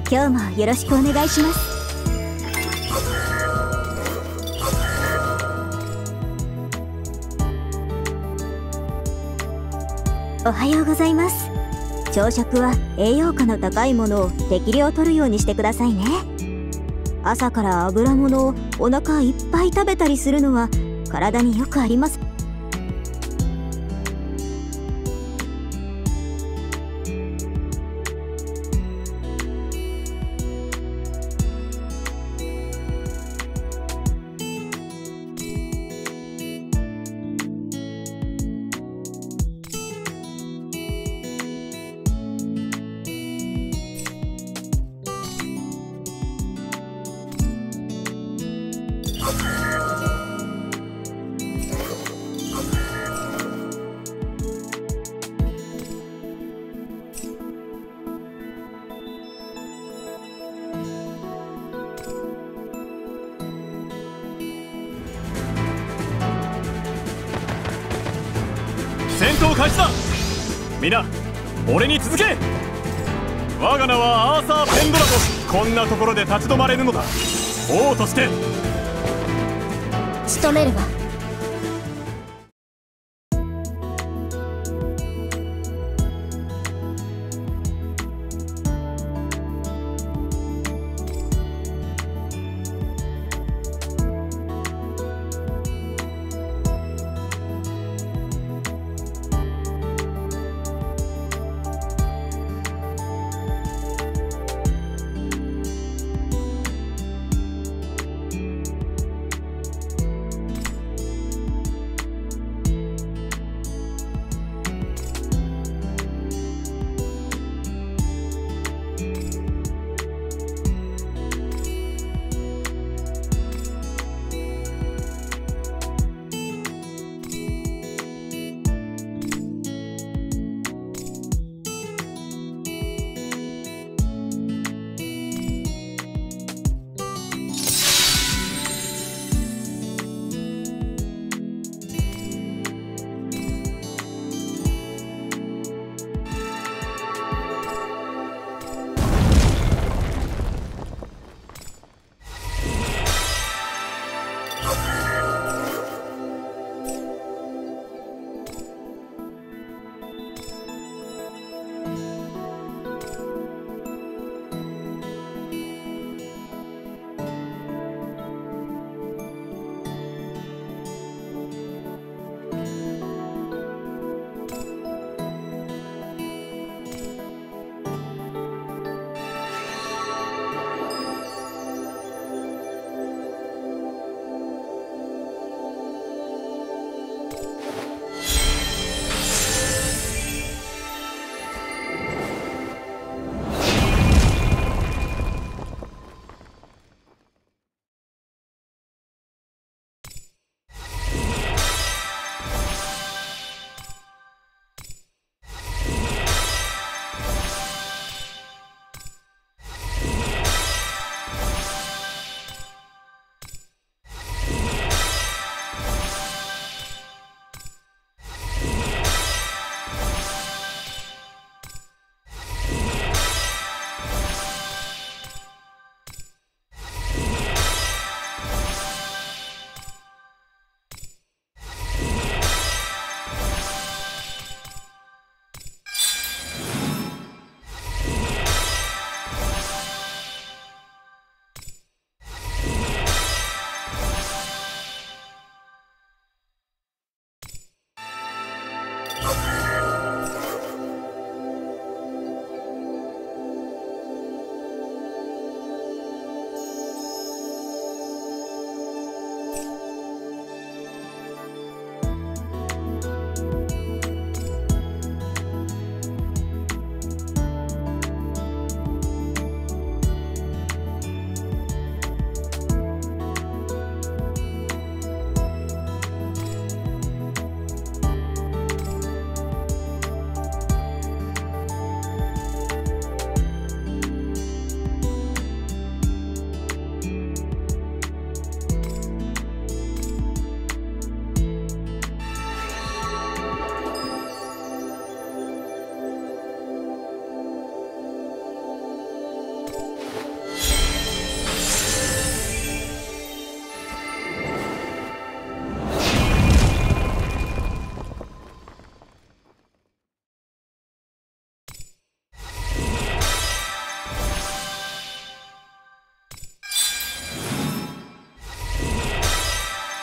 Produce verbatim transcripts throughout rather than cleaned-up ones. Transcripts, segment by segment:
今日もよろしくお願いします。おはようございます。朝食は栄養価の高いものを適量摂るようにしてくださいね。朝から油物をお腹いっぱい食べたりするのは体によくあります。 戦闘開始だ。みんな俺に続け。我が名はアーサー・ペンドラゴン。こんなところで立ち止まれるのだ。王として務めるわ。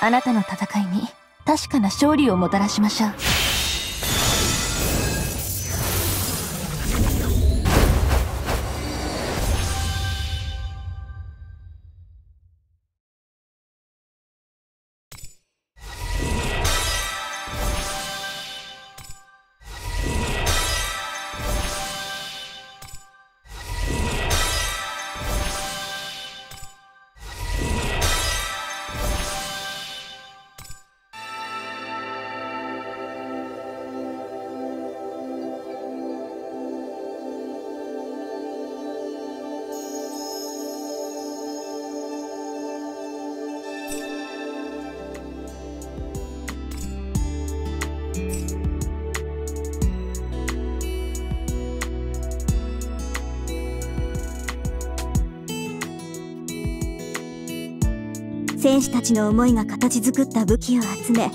あなたの戦いに確かな勝利をもたらしましょう。 戦士たちの思いが形作った武器を集め、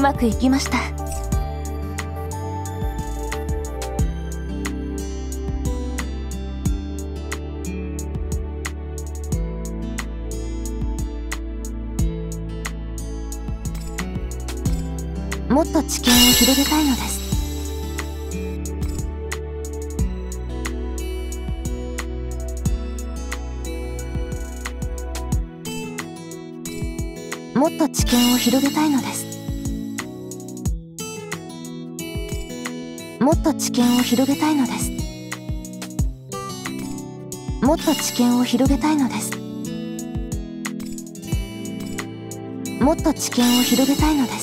まくいきました。もっと知見を広げたいのです。もっと知見を広げたいのです。もっと知見を広げたいのです。もっと知見を広げたいのです。もっと知見を広げたいのです。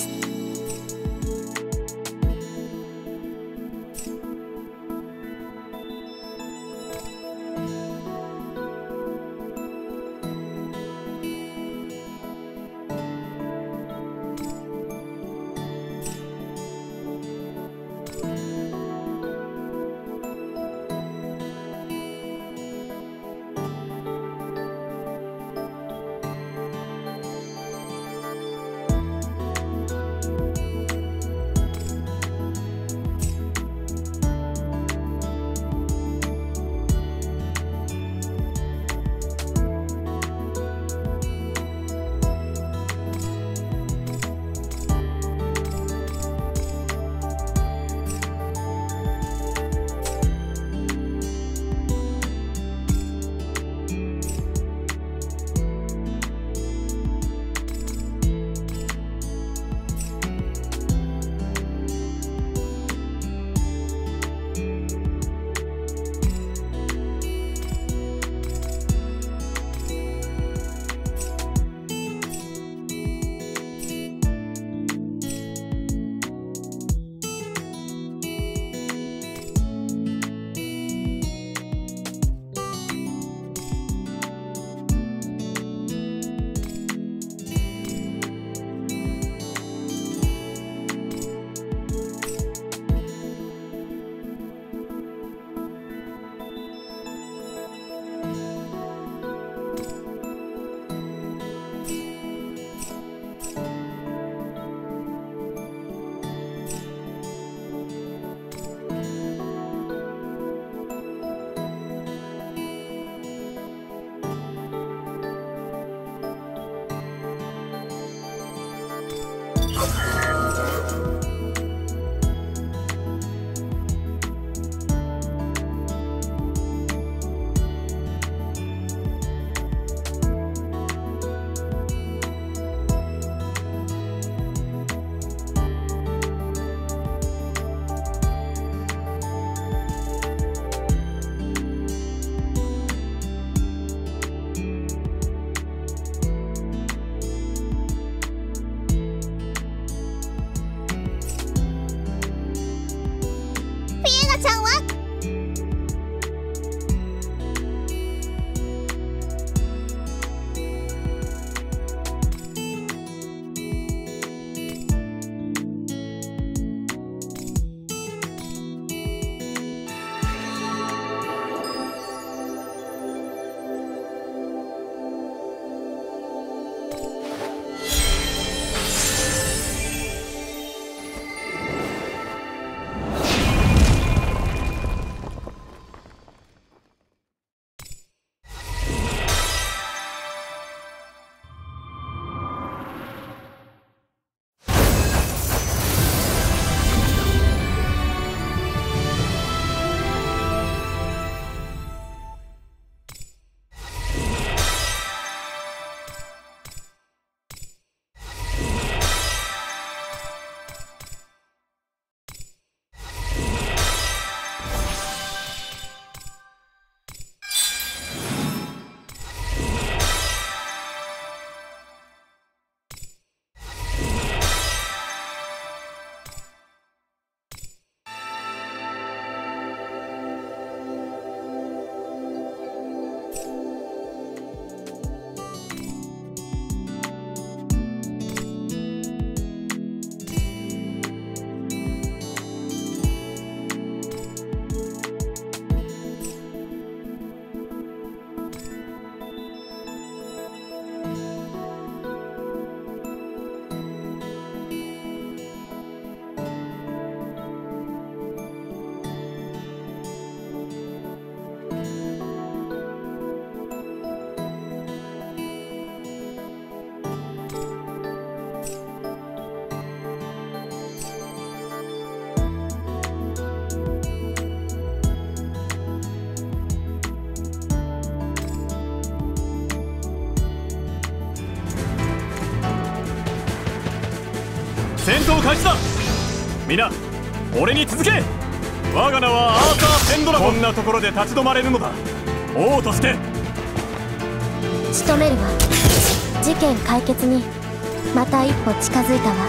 戦闘開始だ。皆俺に続け。我が名はアーサー・ペンドラゴン。こんなところで立ち止まれるのだ。王として仕留めるわ。事件解決にまた一歩近づいたわ。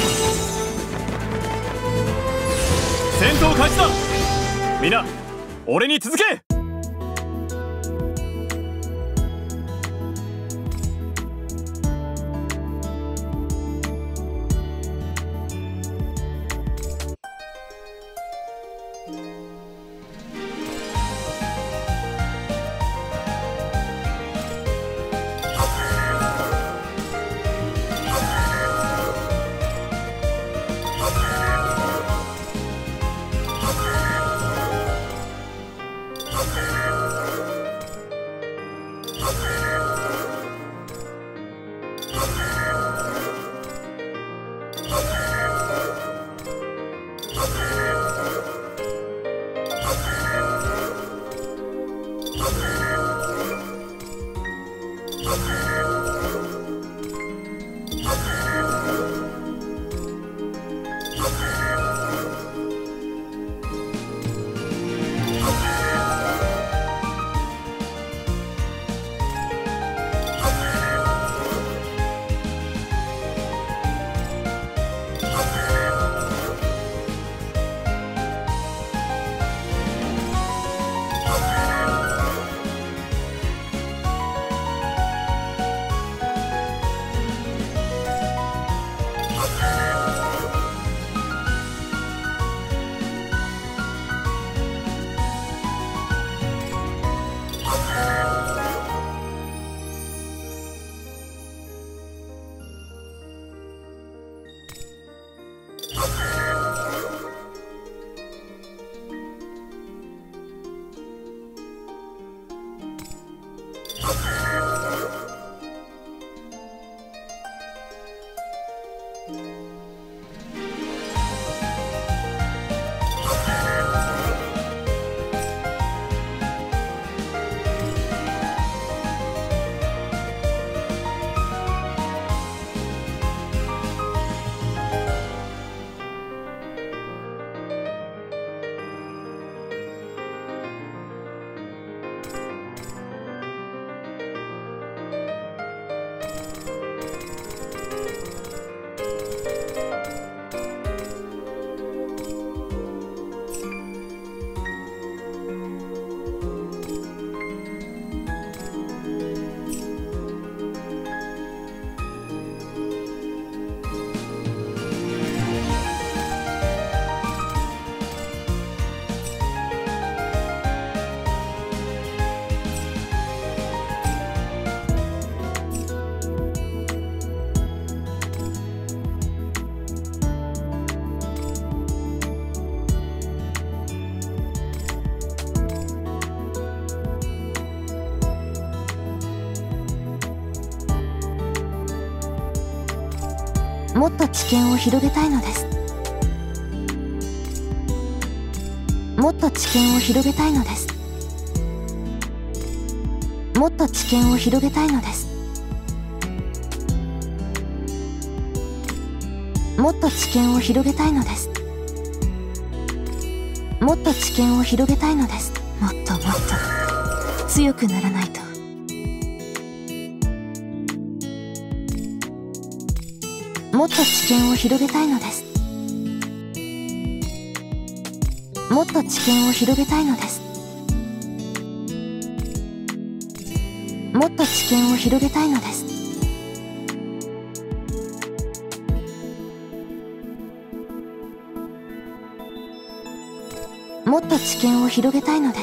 戦闘開始だ。皆俺に続け。 もっと知見を広げたいのです。もっと知見を広げたいのです。もっと知見を広げたいのです。もっと知見を広げたいのです。もっと知見を広げたいのです。もっともっと強くならないと。もっと知見を広げたいのです。もっと知見を広げたいのです。もっと知見を広げたいのです。もっと知見を広げたいのです。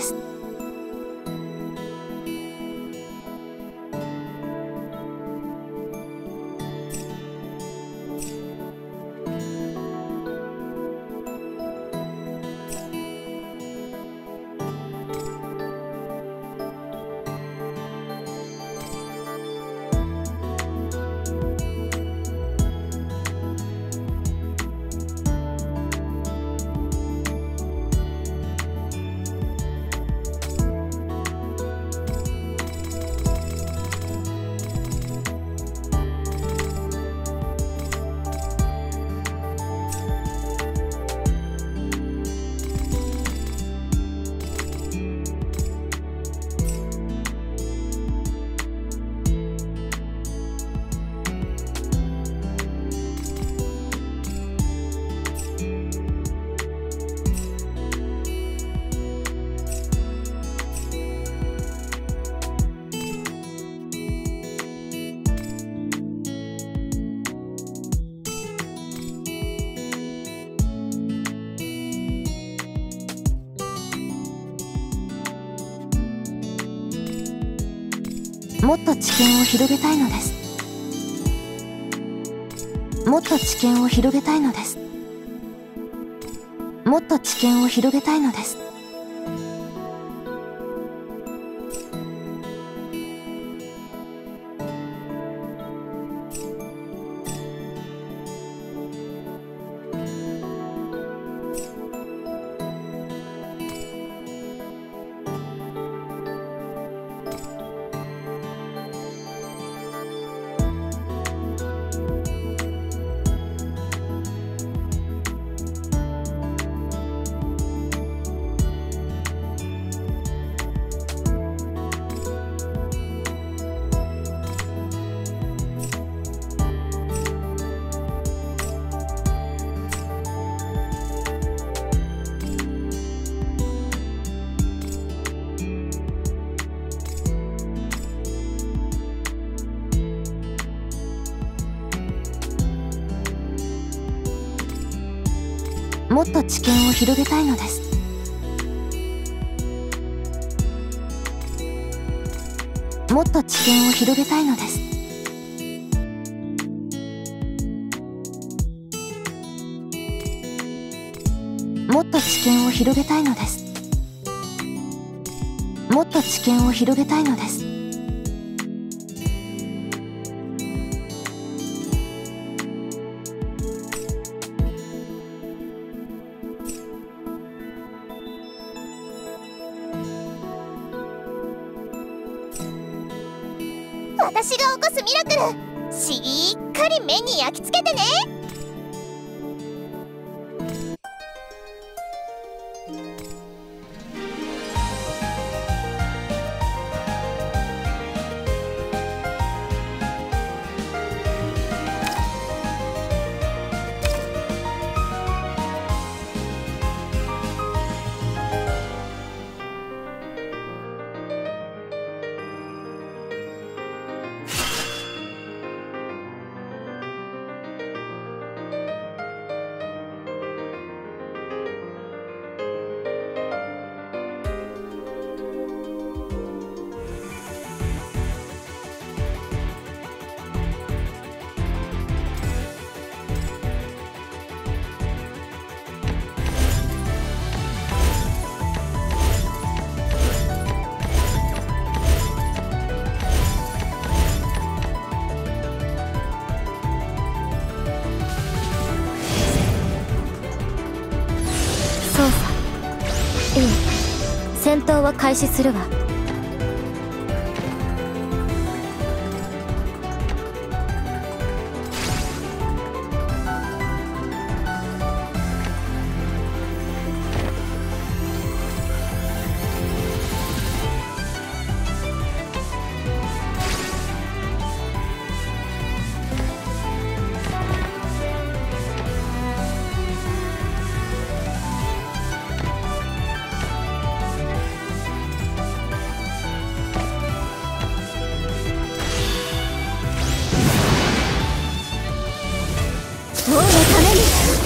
もっと知見を広げたいのです。もっと知見を広げたいのです。もっと知見を広げたいのです。もっと知見を広げたいのです。もっと知見を広げたいのです。もっと知見を広げたいのです。もっと知見を広げたいのです。 私が起こすミラクル、しっかり目に焼き付けてね。 戦闘は開始するわ。 王のために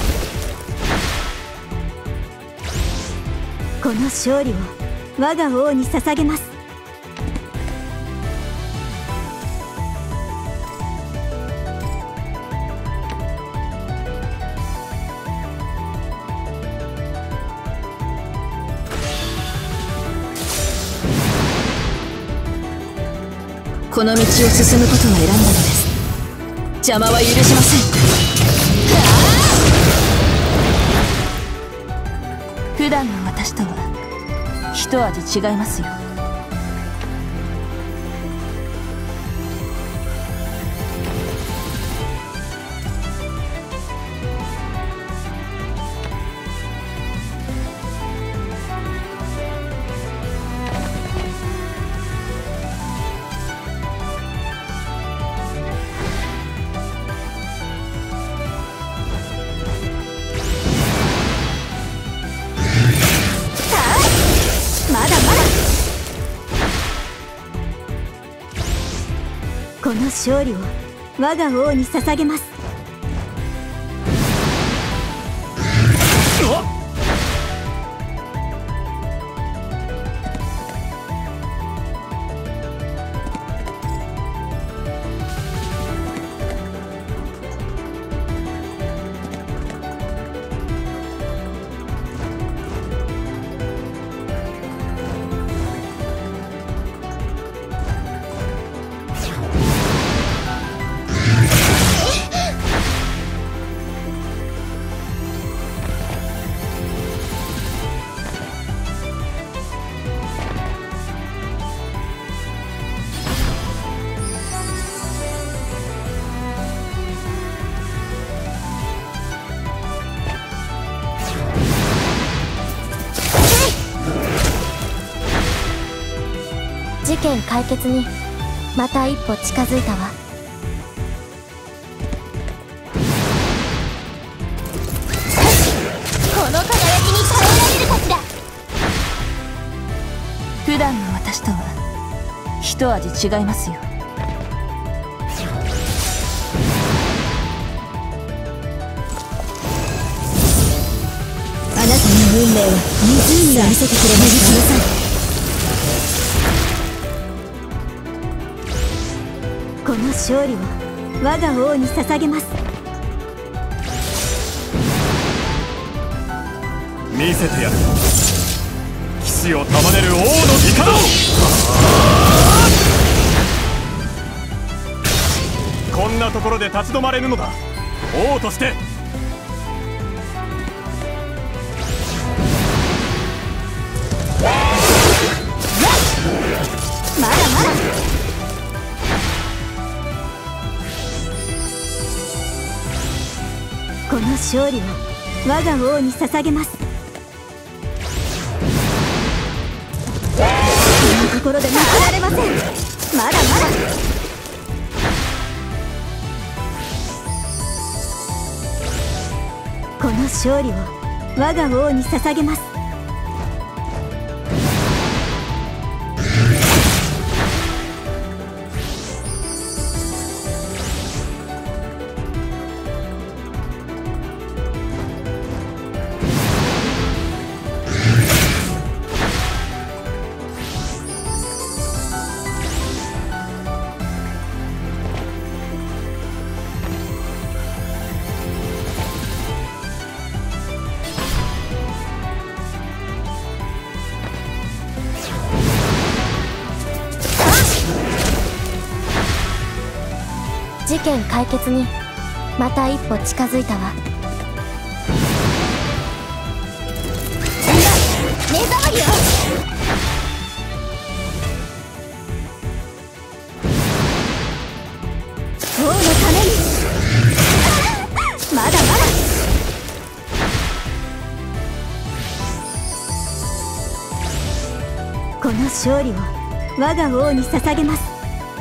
この勝利を我が王に捧げます。 この道を進むことを選んだのです。邪魔は許しません。普段の私とは一味違いますよ。 この勝利を我が王に捧げます。 事件解決にまた一歩近づいたわ。 この輝きに耐えられるかしら。 普段の私とは一味違いますよ。 あなたの運命は湖が見せてくれました。この勝利を我が王に捧げます。 見せてやる。騎士を束ねる王の力を。こんなところで立ち止まれるのだ。王としてまだまだ。この勝利を我が王に捧げます。こんなところで負けられません。まだまだ。この勝利を我が王に捧げます。 事件解決にまた一歩近づいたわ。 目障りよ。 王のために。まだまだ。この勝利を我が王に捧げます。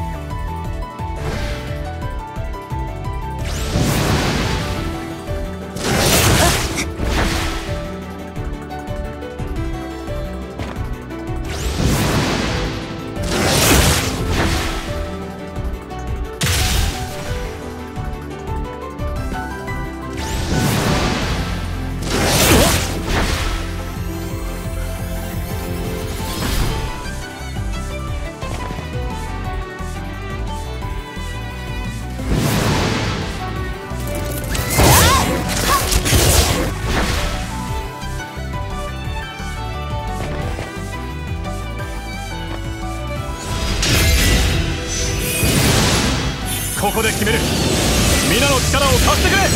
ここで決める。皆の力を貸してくれ。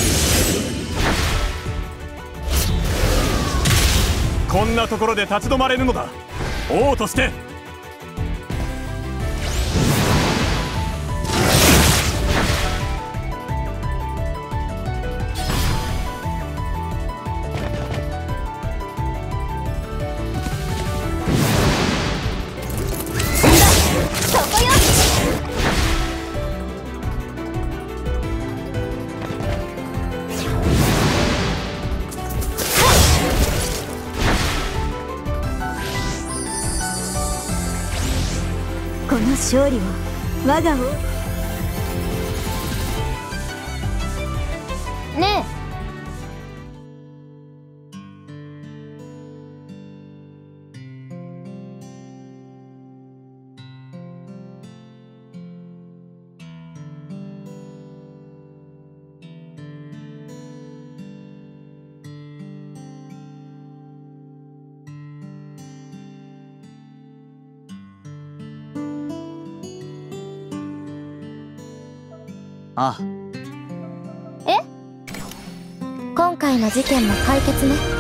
こんなところで立ち止まれるのだ。王としてそこよ。 この勝利を我が王。 ねえ。 ああ。 え？今回の事件も解決ね。